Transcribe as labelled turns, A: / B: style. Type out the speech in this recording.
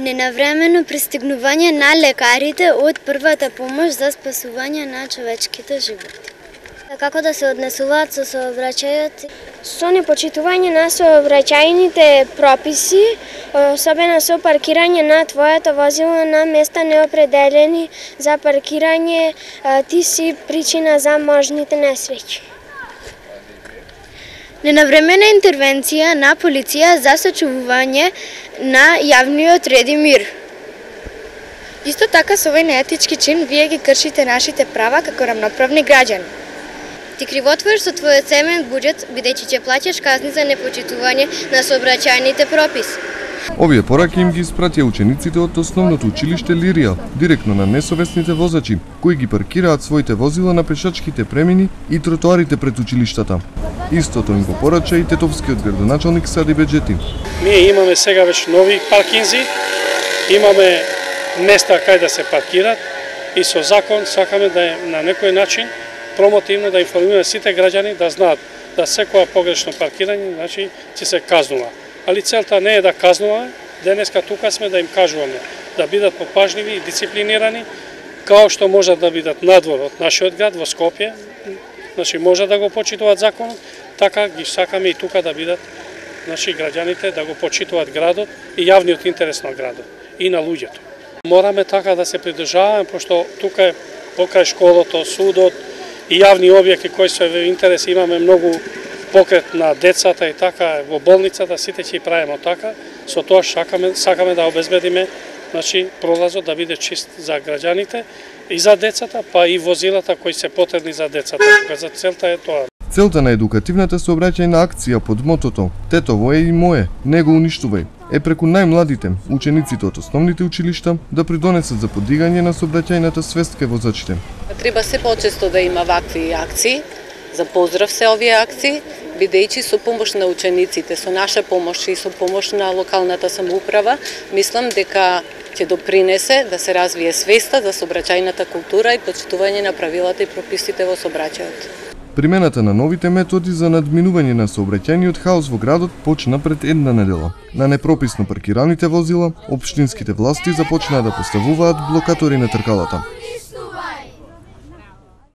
A: Ненавремено пристигнување на лекарите од првата помош за спасување на човечките животи. Како да се однесуваат со сообраќајот?
B: Со непочитување на сообраќајните прописи, особено со паркирање на твоето возило на места неопределени за паркирање, ти си причина за можните несреќи.
A: Ненавремена интервенција на полиција за сочувување на јавниот ред и мир.
C: Исто така со овој неетички чин вие ги кршите нашите права како рамноправни граѓани.
A: Ти кривотвориш со твојот семеен буџет, бидејќи ќе плаќаш казни за непочитување на сообраќајните прописи.
D: Овие пораки им ги испратија учениците од основното училиште Лирија, директно на несовесните возачи, кои ги паркираат своите возила на пешачките премини и тротоарите пред училиштата. Истото им го порача и тетовскиот градоначалник Сади Беџети.
E: Ние имаме сега веќе нови паркинзи, имаме места кај да се паркират и со закон сакаме да на некој начин промотивно да информираме сите граѓани да знаат да секоја погрешно паркирање значи ќе се казнува. Али целта не е да казнуваме, денеска тука сме да им кажуваме да бидат попажливи и дисциплинирани, као што можат да бидат надвор од нашиот град во Скопје, значи може да го почитуваат законот, така ги сакаме и тука да бидат значи граѓаните да го почитуваат градот и јавниот интерес на градот и на луѓето. Мораме така да се придржаваме, пошто тука е покрај школото, судот и јавни објекти кои се во интерес, имаме многу покрет на децата и така во болницата, сите ќе правиме така, со тоа сакаме да обезбедиме значи пролазот да биде чист за граѓаните и за децата, па и возилата кои се потребни за децата. За целта е тоа.
D: Целта на едукативната сообраќајна акција под мотото "Тетово е и мое, не го уништувај" е преку најмладите, учениците од основните училишта, да придонесат за подигање на сообраќајната свест кај возачите.
F: Треба се почесто да има вакви акции. За поздрав се овие акции, бидејќи со помош на учениците, со наша помош и со помош на локалната самоуправа, мислам дека ќе допринесе да се развие свеста за сообраќајната култура и почитување на правилата и прописите во сообраќајот.
D: Примената на новите методи за надминување на сообраќајниот хаос во градот почна пред една недела. На непрописно паркираните возила, општинските власти започнаа да поставуваат блокатори на тркалата.